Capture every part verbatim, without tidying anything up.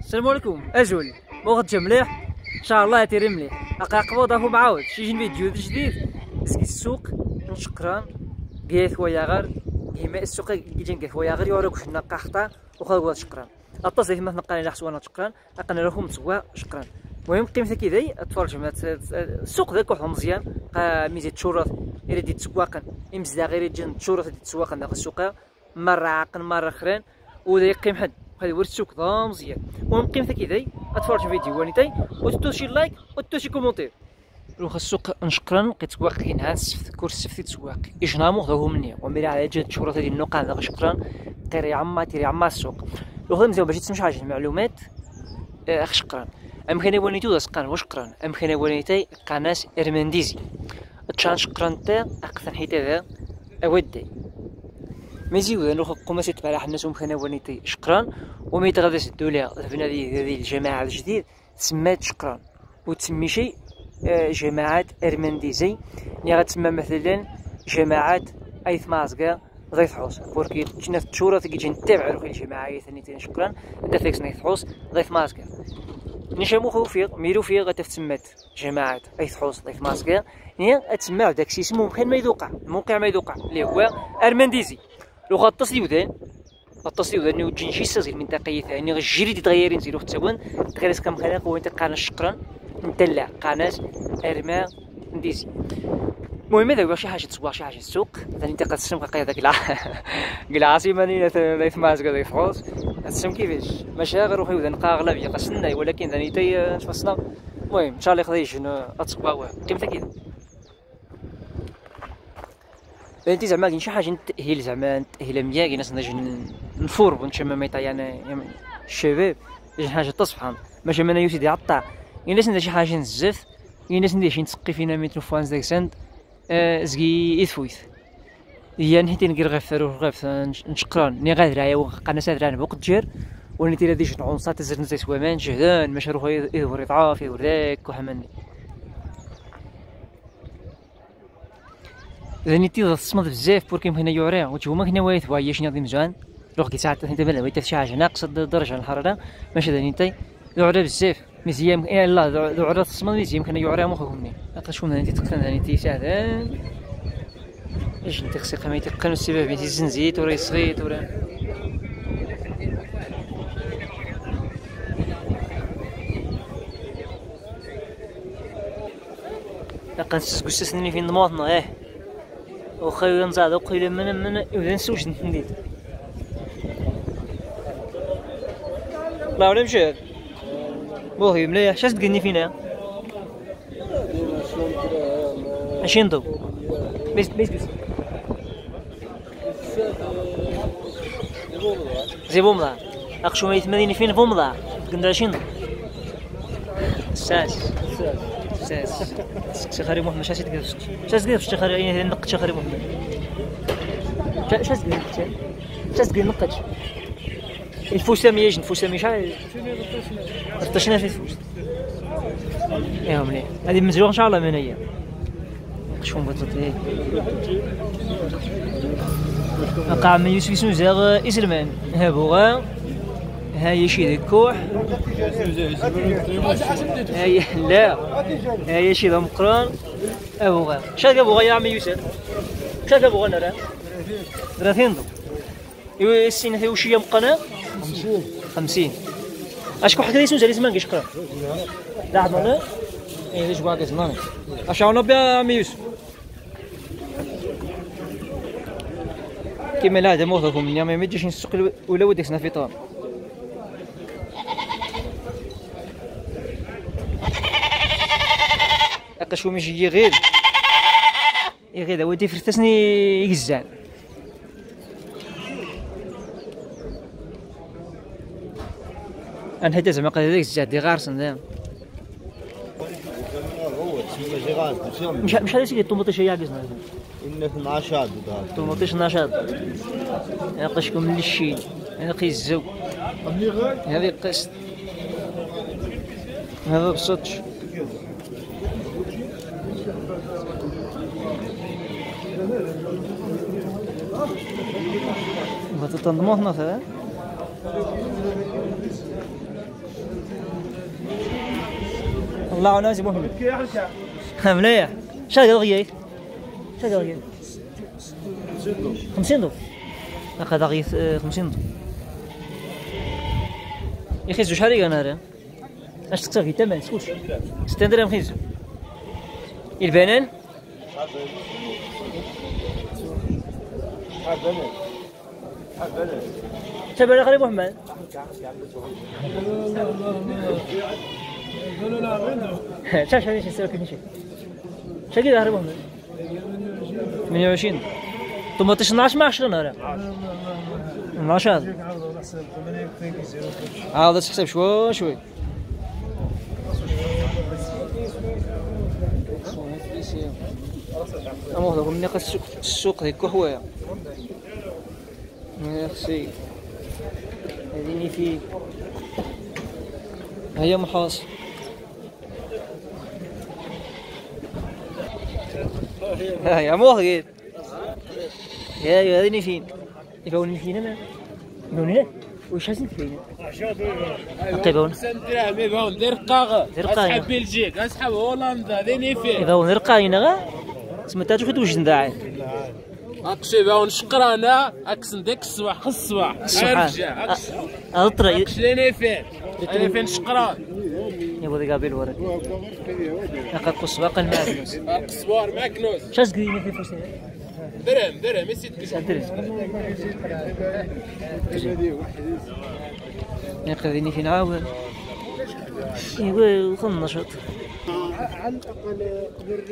السلام عليكم. اجول وغد مليح ان شاء الله تيري مليح. اقاقبو ضافو معاود شي فيديو جديد سكي السوق نشكران قيت ويا غير كيما السوق كيجي نقيت ويا غير يوريك شنا قحطه وخا شكرا اتصل ما نقال لي حسوانا شكرا اقنا لكم تسوا شكرا. المهم قيمتها كذا تفرج السوق ذاك واحد مزيان ميزه تشورث الى دي تسواقن امزدا غير يجي تشورث دي تسواقن داك السوق مره عاقل مره اخرين وذا يقيم حد هذا هو السوق ضا مزيان. المهم قيمتها كذا اتفرج فيديو وانيتاي وتدوشي لايك وتدوشي كومونتير. روح السوق نشكرا كتسواق كاين السفت كورس السفت تسواق اجنامو هو مني وميرا على جد شورث ديال النقع داك شكرا تيري عما تيري عما السوق لو مزيان باش تسمع حاجه المعلومات اخ شكرا ام كان ونيتو داسقان وشكرا ام كان ونيتاي قناه ارمنديزي تشان شكرا تا اقثن حيت هذا اودي مزيو نروح قومه تبارح الناس ام كان ونيتاي شكرا وميت غادي سدوا ليها في هذه هذه الجماعه الجديد سمات شكرا وتسمي شيء جماعات ارمنديزي اللي غتسمى مثلا جماعات ايث مازكا ضيف حوس بوركي كنا في التشوره كيجي نتابع روحي الجماعه ثاني شكرا انت فيكس نيث حوس ضيف مازكا نشامو خو فيق ميرو فيق غتفتمات جماعات ايث حوس ضيف مازكا هي تسمع داك الشيء اسمه مكان ما يذوقع الموقع ما يذوقع اللي هو ارمنديزي لو غتصلي وذا غتصلي وذا انه تجي شي سازي المنطقه ثاني غجري تغيرين زيرو تساون تغير كم خلاق وانت قانا شكرا ندلع قناه ارمنديزي. المهم هذا هو شي حاجه تسوق شي حاجه السوق ثاني انت قتسم قايا داك العاصمه ني ضيف مازكا ضيف حوس تسم كيفاش ماشي غير روحي وذا نلقى اغلبيه قسنا ولكن ثاني تي تفصلنا. المهم ان شاء الله يقضي شنو اتسواق قيمتها كذا انت زعما كاين شي حاجه تاهيل زعما تاهيل مياه كاين ناس نجي نفور ونشم ميطا يعني الشباب شي حاجه تصفحان ماشي انا يوسيدي عطا كاين ناس ندير شي حاجه نزف كاين ناس ندير شي نسقي فينا ميترو فوانز داك سند زكي يثويث هي نحيت نقير غير غير نشكران ني غادر يا قناه سادران بوقت جير وني تيرا ديش نعونصات تزرن زي سوامان جهدان ماشي روح يظهر يضعاف يظهر ذاك وحمني ذاني تي تصمد بزاف بور كيما هنا يوري وتهما كنا وايث وايا شنو غادي مزوان روح كي ساعات انت بلا ويت شي حاجه ناقصه درجه الحراره ماشي ذاني انت يعرى بزاف مزيان يا لا يعرى تصمد مزيان كان يعرى مخهم ني شكون انت تقرن ذاني تي ساعدان اش انت خصك ما يتقن السبب بيتي زنزيت ورا يصغيت ورا لقد سكسسني في نماطنا اه وخير نزاد وقيل من من اذا نسوش ندير لا ولا مشى بوهي مليح شاش تقني فينا عشرين ضو بس بس بس زي بومضة اقشو ميت مدينة فين بومضة كنت عشرين ضو ساس ساس شخري محمد شاش تقدر شاش تقدر شخري يعني نقد شخري محمد شاش تقدر شاش تقدر نقد الفوسه مياج الفوسه مي شحال طشنا في الفوس يا مليح هذه مزروعه ان شاء الله من هي شكون بطاطي وقع من يوسف يسمو زاغ اسلمان ها بوغا هاي شي دكوح هاي لا هاي شي مقران ابوغا شاك ابوغا يا عمي يوسف شاك ابوغا انا راه ثلاثين ضو ايوا السين هي وشي مقنا خمسين خمسين اشكون حكى لي سوزا لي زمان كيشقرا لا حضرنا ايه ليش واقع زمان اشاونا بيا عمي يوسف كيما لا هذا موثقكم مني ما يجيش نسوق ولا وديك سنا فطار هكا شو ماشي غير غير ودي فرتسني يجزان انا هدا زعما قال هذاك الزاد دي غارسن ذا مش مش هذا شي طوماطيش يا قزنا انك نشاط طوماطيش نشاط انا قشكم من الشي انا قيس الزو هذه قست هذا بسطش بطاطا نضموها مثلا الله نازي محمد مليح. شحال قال غياك؟ شحال قال غياك؟ خمسين دو. هذا غيث خمسين دو يا خي. زوج شحال انا هذا؟ اش تختار في الثمن؟ سكوت ستين درهم خيزو. البنان تبع غريب محمد. شاش هذا يسوي كل شيء. شقي غريب محمد ثمانية وعشرين. طماطيش اثناش مع عشرة نهار اثناش. هذا هذا تحسب شوي شوي. أما هذا من السوق السوق هيك هواية. ميرسي. هذيني في هيا محاص. هاي أما هذا يا هذيني فين؟ يبوني فين أنا؟ يبوني وش هسنت فين؟ يبون سنترام يبون درقاغ أصحاب بلجيك أصحاب هولندا ذيني فين؟ يبون درقاينا غا سمعت تاجو كدوش نداعي أقصي يبون شقرانا أقسم ديك الصباح خص الصباح أرجع أقص أطرى أقص ليني فين؟ أنا فين شقران يبغى ذي قابل ورد أقل قصبة أقل معكنوس قصبار معكنوس شاش قديمة في فوسنا؟ درهم درهم يسيد درهم يقذني في نعاود ايوا وصلنا نشاط. على الاقل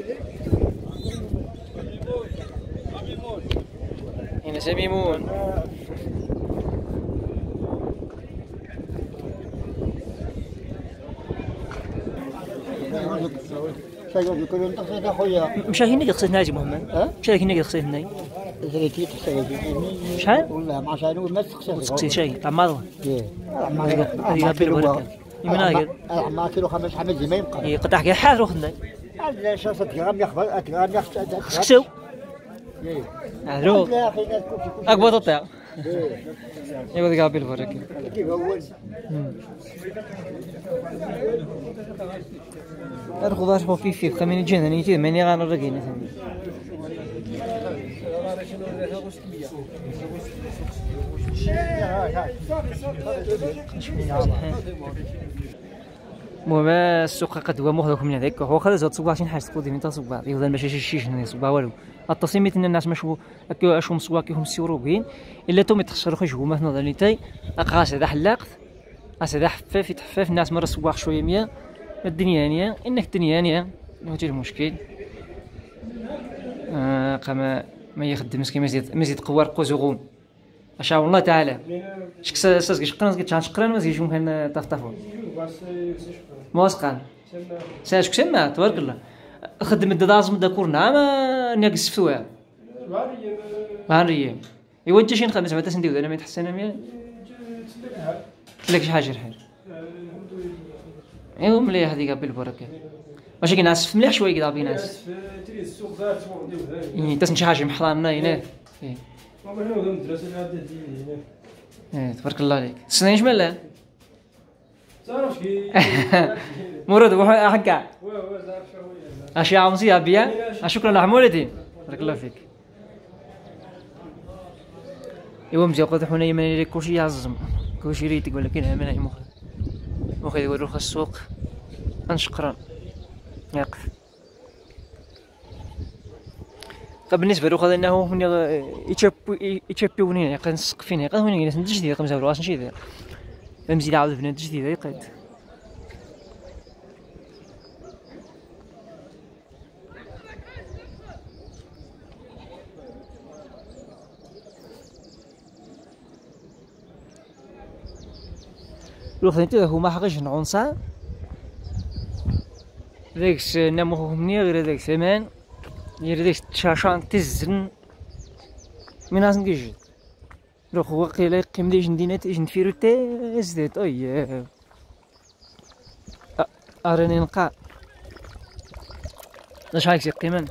هنا سميمون مشى هنا قصيت ناجي محمد. ها مشى هنا قصيت هنا شحال؟ والله ما شانو ما تقصيت تقصي شيء عمار هذه قبل الورقه يمنا قال ما كيلو خمس حمد ما يبقى اي قطع كاع حاضر خدنا لا شاشه غرام ياخذ غرام ياخذ خسو عذرو اكبر تطيع ايوا قابل الورقه كيف هو الخضار هو في في خمين جنة نيجي ماني غانا رقينا ثاني المهم السوق قد هو مخذوك من هذاك هو خذ زاد سوق عشان حاجه تقودي من تصوب بعض يوضا ماشي شي شي شنو سوق والو التصميمات ان الناس مشو اكو اشوم سواق كيهم السيوروبيين الا تومي تخسروا خشوا ما نظر لي تاي اقاس هذا حلاق اس هذا حفاف يتحفاف الناس مره سواق شويه مية الدنيا نيه انك الدنيا نيه هو المشكل آه قام ما يخدم مسكين مزيد مزيد قوار قوزغون اشا والله تعالى شك ساس شقران كي تشقران ما زيش ممكن طفطفوا موسقان ساش كسمع تبارك الله خدم الدازم داكورنا ما ناقص فتوى هانريه يوجه شي نخدم سبعة سنديو انا ما يتحسن انا لك شي حاجه الحال ايوا مليح هذيك بالبركه واش كينعس مليح شويه كدا بينعس تري السوق ذات ندير يعني تسن شي حاجه محضرنا هنا ايه ما هنا المدرسه اللي عاد ديالي هنا ايه تبارك الله عليك سنين شمال تعرفش كي مراد وحق حكا واه واه تعرف شويه اشياء عمسيه بيا شكرا لحمولتي بارك الله فيك ايوا مزيان قد حنا يمن كلشي يعزم كلشي ريت يقول لك انا من مخ مخ يقولوا خا السوق نشكرا يقف طب بالنسبه له خذ انه من يتشابو يتشابوني يقن سقفين يقن هنا جالس جديد قم زاولو اش نشي مزيد عاود بنات جديده يقيد لو خديت هو ما حقش نعنصا داكس نامو مني غير داك ثمان غير داك تشاشان تزن من هاز نجي لو هو قيل يقيم لي جندينات جند فيرو تزدت اي اراني نقا اش هايك يقيمن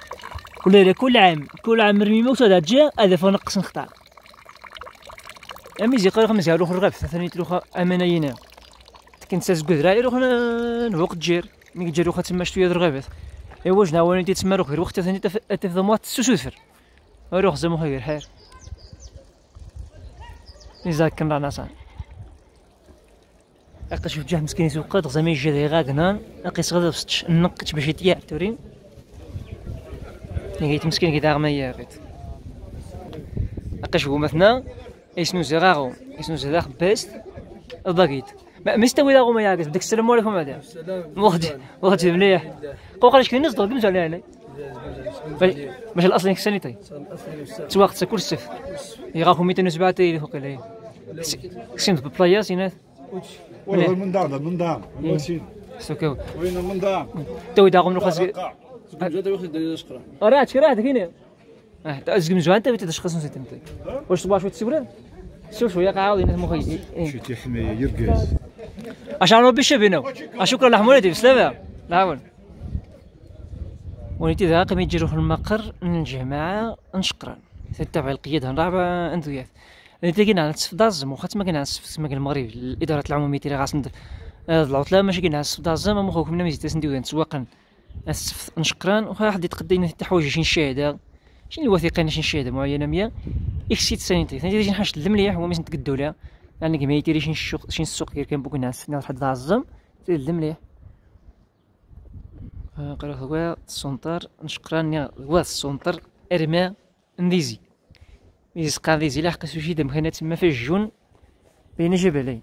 كل كل عام كل عام مرمي موت هذا جا هذا فنقص نقطع امي زي قال خمس يا روح الغف ثاني تروح امانينا كنت سازكو دراري روح نوقت جير مي جير روح تما شويه درغابات ايوا جنا وين تما روح غير وقت ثاني تفضمات السوسوفر روح زمو غير حير إذا كان رانا صان أقا شوف جاه مسكين سوقات غزا ما يجي ذي غاكنان أقا يصغد فستش نقت باش يتيار تورين نيجيت مسكين كي داغ ما ياغيت أقا شوف مثلا يسنو زغاغو يسنو زغاغ باست الباكيت ما مستوي داغو ما ياغيت بدك السلام عليكم هذا وقت وقت مليح قوقاش كاين نصدق بنت على هنا باش الاصل ياك سانيتي تواقت كل السف يغاكم مئتين وسبعة اللي فوق ليه كسنت ببلاياس هنا وين المنظار المنظار وين سوكو وين المنظار تو داغم نخص جات واخد ديال شقره راه هادشي راه كاين اه ازق من زوان انت تشخص نسيت انت واش تبغى شويه تسولان شوف شويه قاعد الناس مخيل شو تحمي يرقص عشان ربي شبينا شكرا لحمولتي بسلامه نعاون ونيتي ذاك ما يجي يروح المقر الجماعة نشقران تتبع القيادة الرابعة انذويات نيتي كاين الصفدازم واخا تما كاين الصف المغرب الإدارة العمومية اللي غاسند هاد العطلة ماشي كاين الصفدازم ما مخوكم منا مزيد تسنديو تسواقا الصف نشقران واخا حد يتقدينا حتى حوايج شي شهادة شي الوثيقة شي شهادة معينة مية إكسيت سانيتي ثاني تيجي نحاش المليح هو ماش نتقدو ليها يعني كما يتيري شي السوق شي السوق كي كان بوك ناس ناس حد العزم تيدل مليح قرا هو السونتر نشقران هو السونتر ارما نديزي ميز قاضيزي لاحق سوشي دم خنا تما في الجون بين جبلين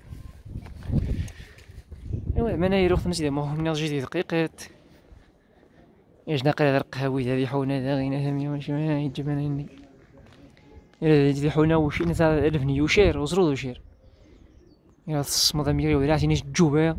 ايوا مانا يروح نسيت ما هو من جديد دقيقات ايش ناقل هذا القهوي هذه حونا هذا غينا همي ماشي ما يجبنا هني هذه حونا وش نتا الفني وشير وزرود وشير يا الصمد ميري ولا عتيني جوبا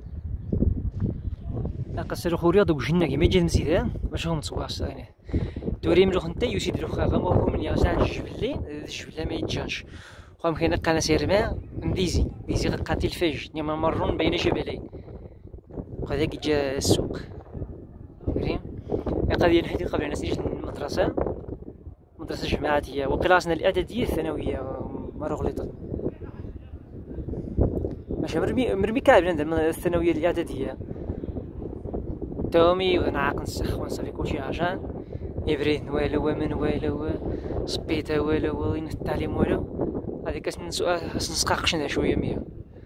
أقصر خوريا دوك جنة كيما يجي نسيتها باش هم تسواس هنا توري ملوخ نتا يوسيد لوخ غا هو من يغزان الجبلين الجبل ما يتجانش قام كاين قنا سيرما نديزي ديزي قاتل الفاج نيما مرون بين جبلين وهذاك جا السوق توري قضيه نحيد قبل الناس يجي المدرسه مدرسه جماعاتيه وكلاسنا الاعداديه الثانويه مرة غليطه ماشي مرمي مرمي كامل عندنا الثانويه الاعداديه تومي ونعاق نسخ ونصافي كلشي عشان يبريد والو ومن والو صبيته والو وين التعليم والو هذيك سؤال نسقاقشنا شويه مية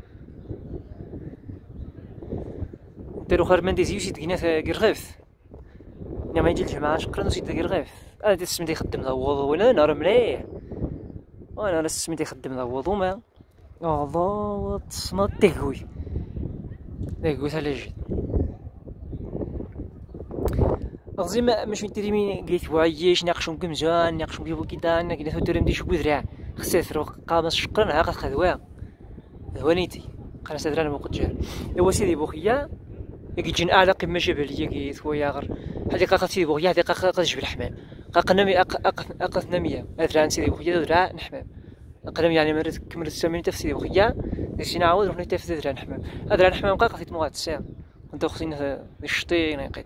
دارو خير من ديزيو سيد كينا في كرغيف نعم يجي الجماعة شكرا سيد كرغيف انا دي السميت يخدم ذا وضو ولا نهار مليح وانا السميت يخدم ذا وضو ما الله تصمت تقوي تقوي على جد غزي ما مش متريمين قلت وعيش ناقشون كمزان ناقشون كيفو كيدا ناقش توري مدي شو ذراع خسيت قامس شكرا عاقد خذوا هوانيتي قال سدران وقت جار ايوا سيدي بوخيا يجي اعلى قمه جبليه كي خويا غير حديقه سيدي بوخيا حديقه قد جبل الحمام قنمي اقف نميه ادران سيدي بوخيا ذراع نحمام قلم يعني مرت كمل السمين تفسيدي بوخيا ديسينا عاود رحنا تفسيد ذراع نحمام ذراع نحمام قاقه في تموات الساعه انت اختي الشطي نقيت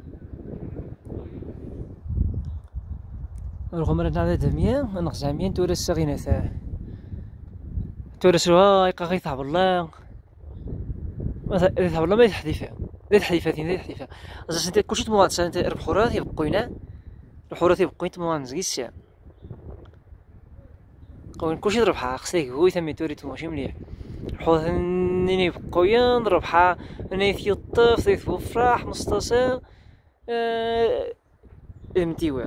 الغمرة نعدها دمية نقص عميين تورس غينا ثاه تورس روا يقا غي ثعب الله ثعب الله ما يتحديفها لا تحديفها ثين لا تحديفها أصلا انت كلشي تموان سا انت البحورات يبقوينا البحورات يبقوين تموان نزقي الساعة قوين كلشي تربحها خصك هو يثمي توري ماشي مليح البحورات نيني يبقوين نربحها نيث يطف ثيث بفراح مستصا أه... المتيوه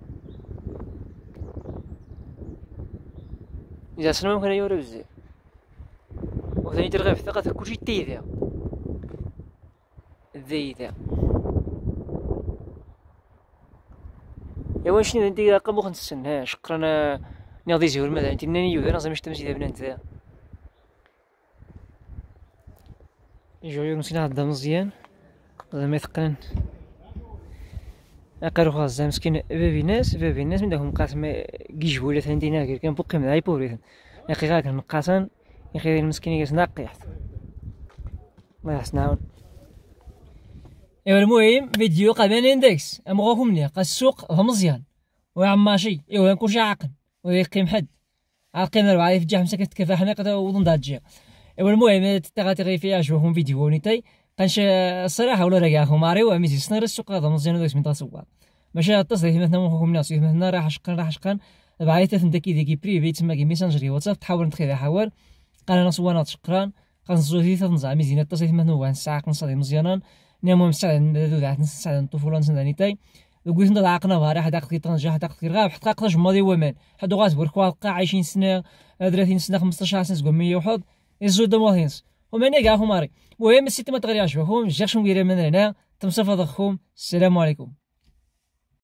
إذا سنا ممكن يورا بزاف وثاني ترغب في الثقة كلشي تيذا ذيذا ايوا شنو انتي رقم وخ نستنى شكرا ناضي زيور مثلا انتي ناني يوذا نازم مش تمشي بنات ذا جويو مسكين عدا مزيان زعما يثقلن اقارو خاص مسكين بابي ناس بابي ناس من داهم قاسم كيجبوا لي ثاني غير كان بوقي معاي بوريث يا اخي غاك نقاسن يا اخي المسكين يسناقيح الله يحسناون ايوا المهم فيديو قبل اندكس امغوكم لي قا السوق هو مزيان ويا ماشي ايوا كلشي عاقل ويقيم حد عاقلنا ربعة في الجهة مسكت كفاحنا قد وضم داجي والمهم تغاتي غير فيها عجبهم فيديو نيتاي قنش الصراحة ولا رجع ماري وميزي سنر السوق هذا مزيان ذاك من تصوّر ماشي تصريح مثلا مخهم ناس مثلا راح شقن راح شقن بعيت تندكي ديكي بريفي تما كي ميسنجري واتساب تحاول ندخل حوار قال ناس وانا شكرا قال زوجي تنزع مزيان التصريح مثلا هو ساعة نصدي مزيانا نعم مساعد ذو ذات نساعد الطفولة نساعد وقلت نضع عقنا بارح حدا قتي طنجة حدا قتي غاب حتى قاش ماضي ومن حدا غاز بركوا قا عايشين سنة ثلاثين سنة خمسطاش سنة تقول مية وحد الزود مواهينس وما نيجا هو ماري المهم السيت ما تغير عشبه هم جاكش مدير من هنا تمسافة ضخهم السلام عليكم.